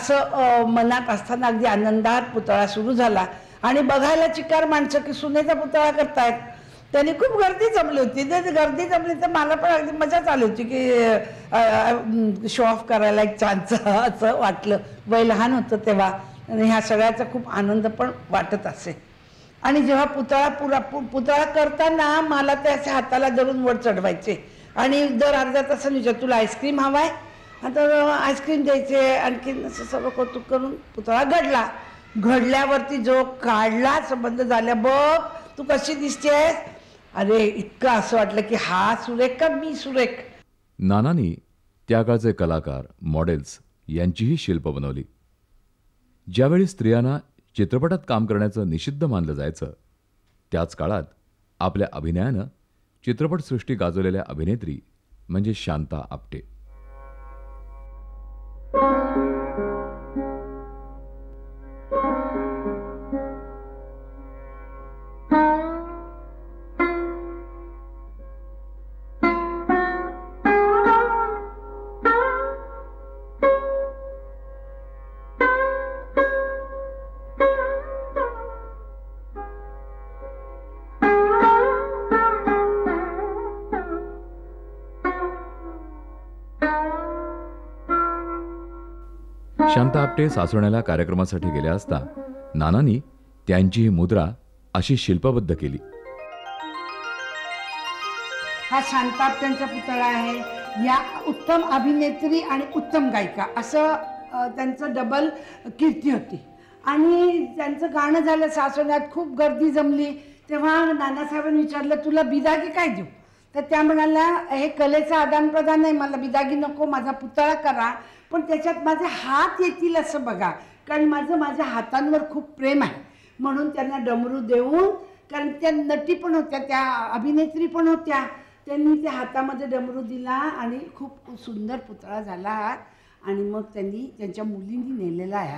असं मनात असताना अगदी आनंदात पुतळा सुरू झाला. आणि बघायला चिकार माणसं की सुनेचा पुतळा करतायत. त्यांनी खूप गर्दी जमली होती. ते गर्दी जमली तर मला पण अगदी मजाच आली होती की शो ऑफ करायला एक चान्स असं वाटलं. वय लहान होतं तेव्हा आणि ह्या सगळ्याचा खूप आनंद पण वाटत असे. आणि जेव्हा पुतळा करताना मला ते असे हाताला धरून वर चढवायचे आणि दर अर्ध्या तासाने विचार तुला आईस्क्रीम हवाय, आता आईस्क्रीम द्यायचे. आणखीन असं सगळं कौतुक करून पुतळा घडला. घडल्यावरती जो काढला संबंध झाल्या, बघ तू कशी दिसतेस, अरे इतकं असं वाटलं की हा सुरेख का मी सुरेख. नानांनी त्या काळचे कलाकार, मॉडेल्स यांचीही शिल्प बनवली. ज्यावेळी स्त्रियांना चित्रपटात काम करण्याचं निषिद्ध मानलं जायचं त्याच काळात आपल्या अभिनयानं चित्रपटसृष्टी गाजवलेल्या अभिनेत्री म्हणजे शांता आपटे. शांता आपटे सासवण्याला कार्यक्रमासाठी गेल्या असता नानांनी त्यांची ही मुद्रा अशी शिल्पबद्ध केली. हा शांता आपटेंचा पुतळा आहे. या उत्तम अभिनेत्री आणि उत्तम गायिका असं त्यांचं डबल कीर्ती होती. आणि त्यांचं गाणं झालं सासवण्यात, खूप गर्दी जमली. तेव्हा नानासाहेबांनी विचारलं तुला बिदागी काय देऊ, तर त्या म्हणाल्या हे कलेचं आदानप्रदान नाही, मला बिदागी नको, माझा पुतळा करा पण त्याच्यात माझे हात येतील असं बघा, कारण माझ्या हातांवर खूप प्रेम आहे. म्हणून त्यांना डमरू देऊन, कारण त्या नटी पण होत्या, त्या अभिनेत्री पण होत्या, त्यांनी त्या हातामध्ये डमरू दिला आणि खूप सुंदर पुतळा झाला. आणि मग त्यांनी त्यांच्या मुलींनी नेलेला आहे.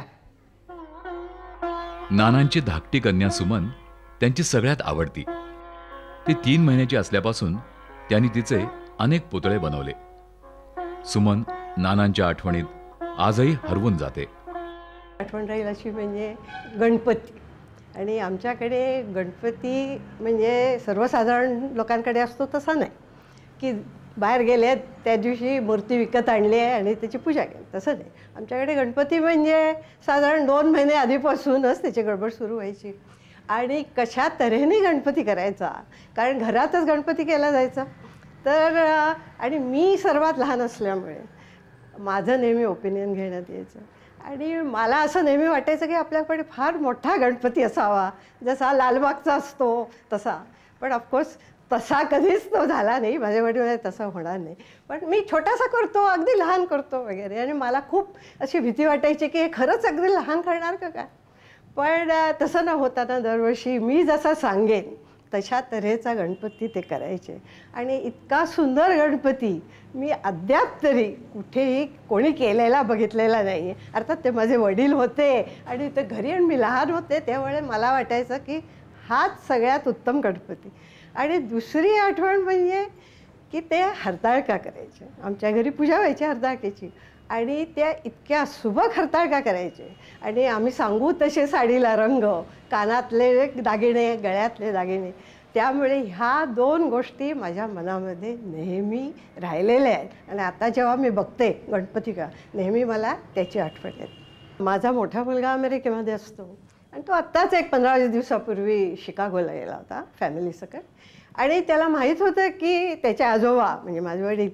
नानांची धाकटी कन्या सुमन त्यांची सगळ्यात आवडती. ती 3 महिन्याची असल्यापासून त्यांनी तिचे अनेक पुतळे बनवले. सुमन नानांच्या आठवणीत आजही हरवून जाते. आठवण राहील अशी म्हणजे गणपती. आणि आमच्याकडे गणपती म्हणजे सर्वसाधारण लोकांकडे असतो तसा नाही, की बाहेर गेले त्या दिवशी मूर्ती विकत आणली आहे आणि त्याची पूजा केली. तसं नाही, आमच्याकडे गणपती म्हणजे साधारण 2 महिने आधीपासूनच त्याची गडबड सुरू व्हायची. आणि कशा तऱ्हेने गणपती करायचा, कारण घरातच गणपती केला जायचा. तर आणि मी सर्वात लहान असल्यामुळे माझं नेहमी ओपिनियन घेण्यात यायचं. आणि मला असं नेहमी वाटायचं की आपल्याकडे फार मोठा गणपती असावा, जसा लालबागचा असतो तसा. पण ऑफकोर्स तसा कधीच तो झाला नाही. माझ्या वडील तसा होणार नाही. पण मी छोटासा करतो, अगदी लहान करतो वगैरे. आणि मला खूप अशी भीती वाटायची की हे खरंच अगदी लहान करणार का काय. पण तसं न होताना दरवर्षी मी जसा सांगेन तशा तऱ्हेचा गणपती ते करायचे. आणि इतका सुंदर गणपती मी अद्याप तरी कुठेही कोणी केलेला बघितलेला नाही. अर्थात ते माझे वडील होते आणि ते घरी आणि मी लहान होते त्यावेळे मला वाटायचं की हाच सगळ्यात उत्तम गणपती. आणि दुसरी आठवण म्हणजे की ते हरताळका करायचे. आमच्या घरी पूजा व्हायची हरताळकेची आणि त्या इतक्या सुबक हरताळका करायचे. आणि आम्ही सांगू तसे साडीला रंग, कानातले दागिने, गळ्यातले दागिने. त्यामुळे ह्या 2 गोष्टी माझ्या मनामध्ये नेहमी राहिलेल्या आहेत. आणि आता जेव्हा मी बघते गणपती का नेहमी मला त्याची आठवण येते. माझा मोठा मुलगा अमेरिकेमध्ये असतो आणि तो आत्ताच एक 15-20 दिवसापूर्वी शिकागोला गेला होता फॅमिलीसकट. आणि त्याला माहीत होतं की त्याचे आजोबा म्हणजे माझे वडील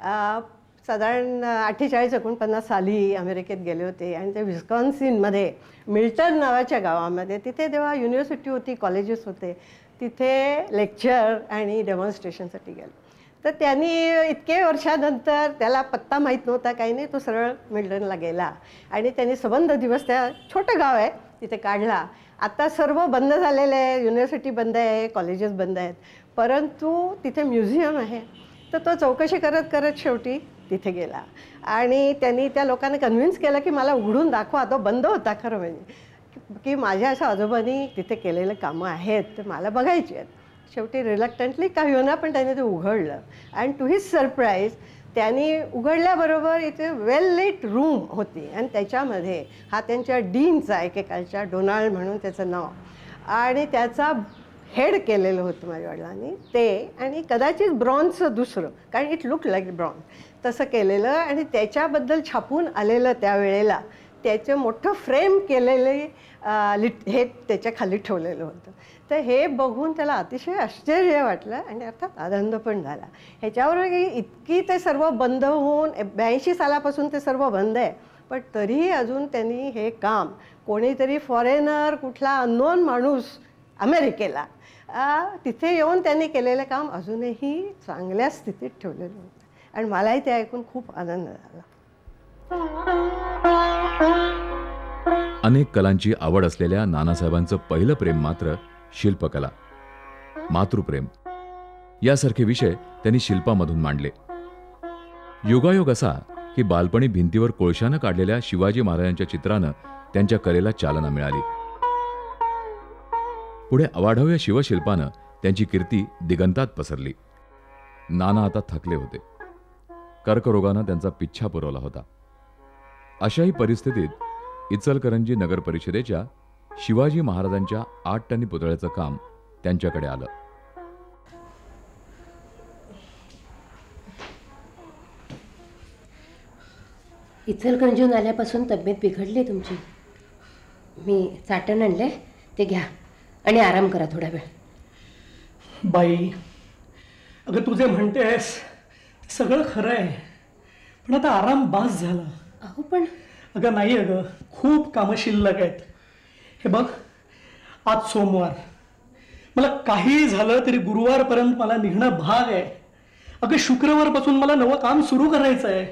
साधारण 48-49 साली अमेरिकेत गेले होते. आणि ते विस्कॉन्सिनमध्ये मिल्टन नावाच्या गावामध्ये तिथे तेव्हा युनिव्हर्सिटी होती, कॉलेजेस होते, तिथे लेक्चर आणि डेमॉन्स्ट्रेशनसाठी गेले. तर त्यांनी इतके वर्षानंतर त्याला पत्ता माहीत नव्हता, काही नाही, तो सरळ मिल्टनला गेला. आणि त्यांनी संबंध दिवस त्या छोटं गाव आहे तिथे काढला. आता सर्व बंद झालेलं आहे, युनिव्हर्सिटी बंद आहे, कॉलेजेस बंद आहेत, परंतु तिथे म्युझियम आहे. तर तो चौकशी करत करत शेवटी तिथे गेला. आणि त्यांनी त्या लोकांना कन्व्हिन्स केलं की मला उघडून दाखवा. तो बंद होता खरं म्हणजे, की माझ्या अशा आजोबांनी तिथे केलेलं कामं आहेत तर मला बघायची आहेत. शेवटी रिलक्टंटली काही होणार पण त्याने ते उघडलं. अँड टू हिज सरप्राईज त्यांनी उघडल्याबरोबर इथे वेल लाईट रूम होती आणि त्याच्यामध्ये हा त्यांच्या डीनचा एकेकाळच्या डोनाल्ड म्हणून त्याचं नाव आणि त्याचा हेड केलेलं होतं माझ्या वडिलांनी ते. आणि कदाचित ब्रॉन्झचं दुसरं, कारण इट लुक लाईक ब्रॉन्झ तसं केलेलं. आणि त्याच्याबद्दल छापून आलेलं त्यावेळेला त्याचं मोठं फ्रेम केलेले हे त्याच्या खाली ठेवलेलं होतं. तर हे बघून त्याला अतिशय आश्चर्य वाटलं आणि अर्थात आनंद पण झाला. ह्याच्यावर इतकी ते सर्व बंद होऊन 82 सालापासून ते सर्व बंद आहे. पण तरीही अजून त्यांनी हे काम कोणीतरी फॉरेनर कुठला अननोन माणूस अमेरिकेला तिथे येऊन त्यांनी केलेलं काम अजूनही चांगल्या स्थितीत ठेवलेलं होतं. आणि मलाही ते ऐकून खूप आनंद झाला. अनेक कलांची आवड असलेल्या नानासाहेबांचं पहिलं प्रेम मात्र शिल्पकला, मातृप्रेम यासारखे विषय त्यांनी शिल्पामधून मांडले. योगायोग असा की बालपणी भिंतीवर कोळशानं काढलेल्या शिवाजी महाराजांच्या चित्रानं त्यांच्या कलेला चालना मिळाली. पुढे अवाढव्य शिवशिल्पानं त्यांची कीर्ती दिगंतात पसरली. नाना आता थकले होते. कर्करोगानं त्यांचा पिच्छा पुरवला होता. अशाही परिस्थितीत इचलकरंजी नगर परिषदेच्या शिवाजी महाराजांच्या 8 टनी पुतळ्याचं काम त्यांच्याकडे आलं. इचलकरंजीहून आल्यापासून तब्येत बिघडली तुमची. मी चाटण आणले ते घ्या आणि आराम करा थोडा वेळ. बाई, अगं तुझे म्हणतेस सगळं खरं आहे, पण आता आराम बास झाला. अहो पण अगं नाही अगं, खूप कामं शिल्लक आहेत. हे बघ, आज सोमवार, मला काही झालं तरी गुरुवारपर्यंत मला निघणं भाग आहे. अगं शुक्रवारपासून मला नवं काम सुरू करायचं आहे.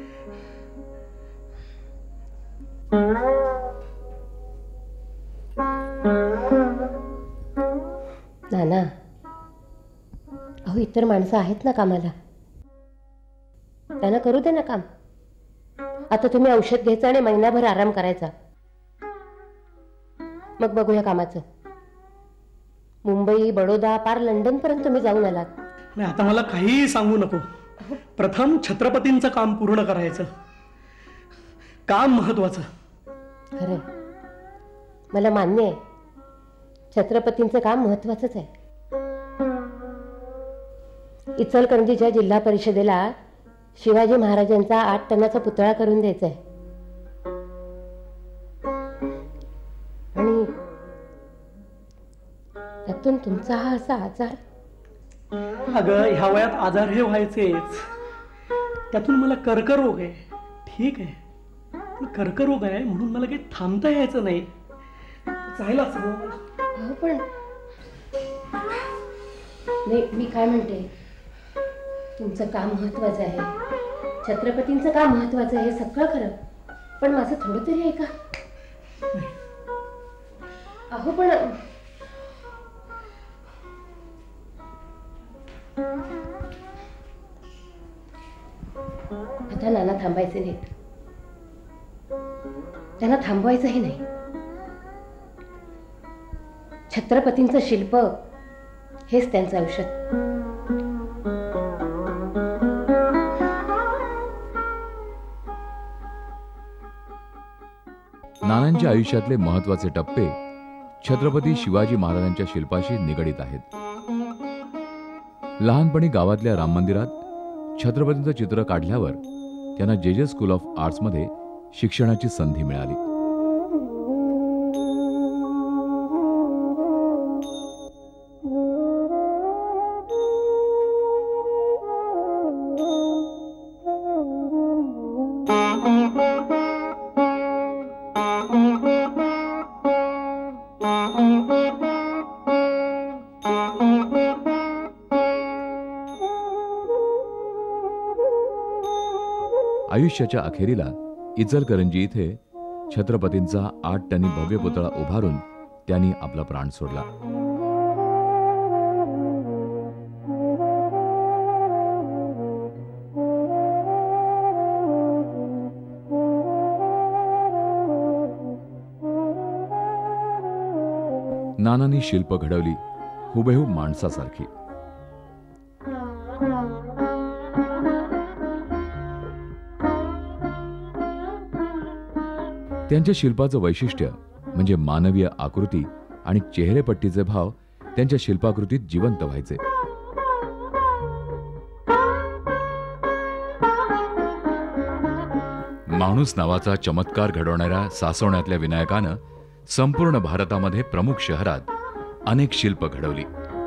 नाना, अहो इतर माणसं आहेत ना कामाला, त्यांना करू दे ना काम. आता तुम्ही औषध घ्यायचं आणि महिनाभर आराम करायचा, मग बघूया कामाचं. मुंबई, बडोदा, पार लंडन पर्यंत तुम्ही जाऊन आलात. नाही, आता मला काहीही सांगू नको. प्रथम छत्रपतींचं काम पूर्ण करायचं, काम महत्वाचं. खरं मला मान्य आहे, छत्रपतींचं काम महत्वाचंच आहे. इचलकरंजीच्या जिल्हा परिषदेला शिवाजी महाराजांचा 8 टनाचा पुतळा करून द्यायचा आहे. आणि त्यातून तुमचा हा असा आजार. अगं ह्या वयात आजार हे व्हायचेच. त्यातून मला कर्करोग आहे. ठीक आहे, पण कर्करोग आहे म्हणून मला काही थांबता यायचं नाही. जायलाच हो, पण नाही, मी काय म्हणते, तुमचं काम महत्वाचं आहे, छत्रपतींचं काम महत्वाचं आहे, हे सगळं खरं, पण माझं थोडं तरी ऐका. अहो पण आता नाना थांबायचे नाहीत. त्यांना थांबवायचंही नाही. छत्रपतींचं शिल्प हेच त्यांचं औषध. नानांच्या आयुष्यातले महत्वाचे टप्पे छत्रपती शिवाजी महाराजांच्या शिल्पाशी निगडीत आहेत. लहानपणी गावातल्या राम मंदिरात छत्रपतींचं चित्र काढल्यावर त्यांना जे स्कूल ऑफ आर्ट्समध्ये शिक्षणाची संधी मिळाली. आयुष्याच्या अखेरीला इचलकरंजी इथे छत्रपतींचा 8 टनी भव्य पुतळा उभारून त्यांनी आपला प्राण सोडला. नानांनी शिल्प घडवली हुबेहूब माणसासारखी. त्यांच्या शिल्पाचं वैशिष्ट्य म्हणजे मानवीय आकृती आणि चेहरेपट्टीचे भाव त्यांच्या शिल्पाकृतीत जिवंत व्हायचे. माणूस नावाचा चमत्कार घडवणाऱ्या सासवण्यातल्या विनायकानं संपूर्ण भारतामध्ये प्रमुख शहरात अनेक शिल्प घडवली.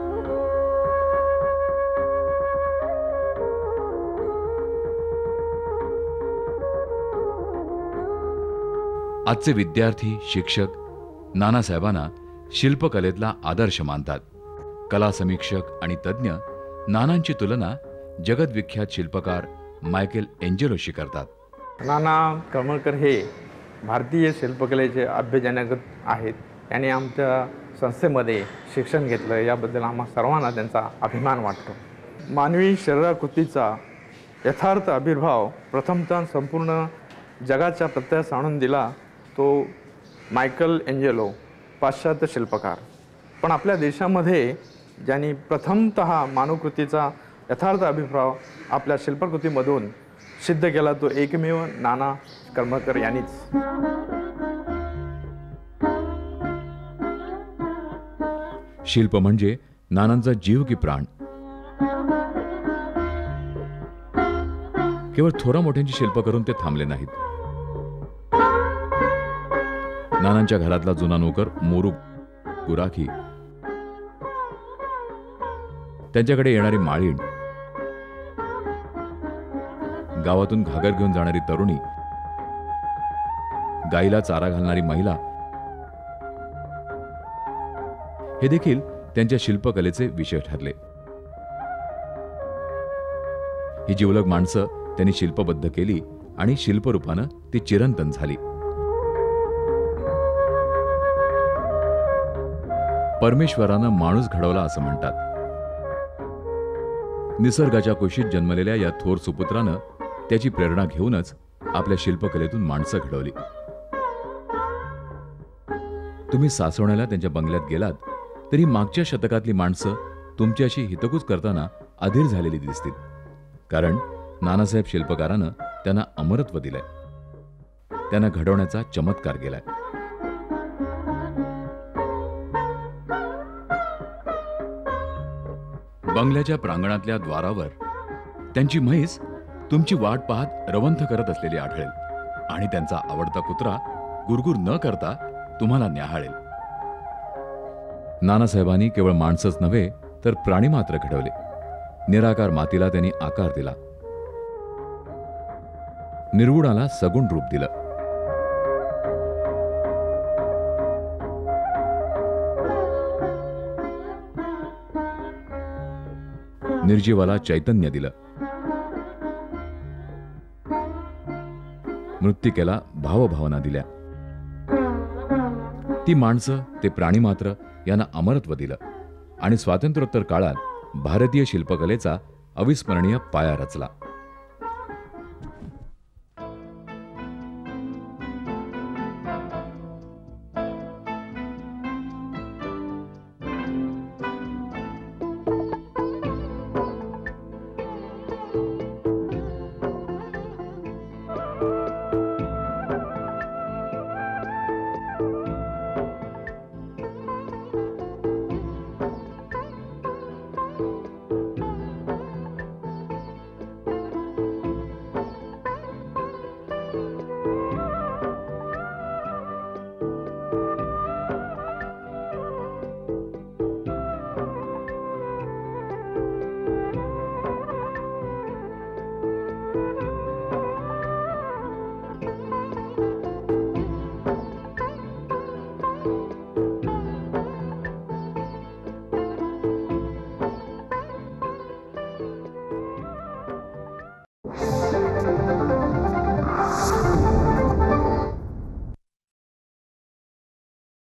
आजचे विद्यार्थी, शिक्षक नानासाहेबांना शिल्पकलेतला आदर्श मानतात. कला समीक्षक आणि तज्ज्ञ नानांची तुलना जगदविख्यात शिल्पकार मायकेल एंजेलोशी करतात. नाना कमळकर हे भारतीय शिल्पकलेचे अभ्यजनक आहेत. यांनी आमच्या संस्थेमध्ये शिक्षण घेतलं, याबद्दल आम्हा सर्वांना त्यांचा अभिमान वाटतो. मानवी शरीराकृतीचा यथार्थ आविर्भाव प्रथमतः संपूर्ण जगाच्या प्रत्ययास आणून दिला तो मायकेल एंजेलो, पाश्चात्य शिल्पकार. पण आपल्या देशामध्ये ज्यांनी प्रथमतः मानवकृतीचा यथार्थ अभिप्राय आपल्या शिल्पकृतीमधून सिद्ध केला तो एकमेव नाना कमळकर यांनीच. शिल्प म्हणजे नानांचा जीव की प्राण. केवळ थोरा मोठ्यांची शिल्प करून ते थांबले नाहीत. नानांच्या घरातला जुना नोकर मोरू गुराखी, त्यांच्याकडे येणारी माळीण, गावातून घागर घेऊन जाणारी तरुणी, गाईला चारा घालणारी महिला, हे देखील त्यांच्या शिल्पकलेचे विषय ठरले. ही जिवलग माणसं त्यांनी शिल्पबद्ध केली आणि शिल्परूपानं ती चिरंतन झाली. परमेश्वरानं माणूस घडवला असं म्हणतात. निसर्गाच्या कुशीत जन्मलेल्या या थोर सुपुत्रानं त्याची प्रेरणा घेऊनच आपल्या शिल्पकलेतून माणसं घडवली. तुम्ही सासवण्याला त्यांच्या बंगल्यात गेलात तरी मागच्या शतकातली माणसं तुमच्याशी हितगुज करताना अधीर झालेली दिसतील. कारण नानासाहेब शिल्पकारानं त्यांना अमरत्व दिलंय, त्यांना घडवण्याचा चमत्कार केलाय. बंगल्याच्या प्रांगणातल्या द्वारावर त्यांची म्हैस तुमची वाट पाहत रवंथ करत असलेली आढळेल आणि त्यांचा आवडता कुत्रा गुरगुर न करता तुम्हाला न्याहाळेल. नानासाहेबांनी केवळ माणसंच नव्हे तर प्राणी मात्र घडवले. निराकार मातीला त्यांनी आकार दिला, निर्गुणाला सगुण रूप दिलं. निर्जीवाला चैतन्य दिलं, मृत्तिकेला भावभावना दिल्या. ती माणसं, ते प्राणी मात्र यांना अमरत्व दिलं आणि स्वातंत्र्योत्तर काळात भारतीय शिल्पकलेचा अविस्मरणीय पाया रचला.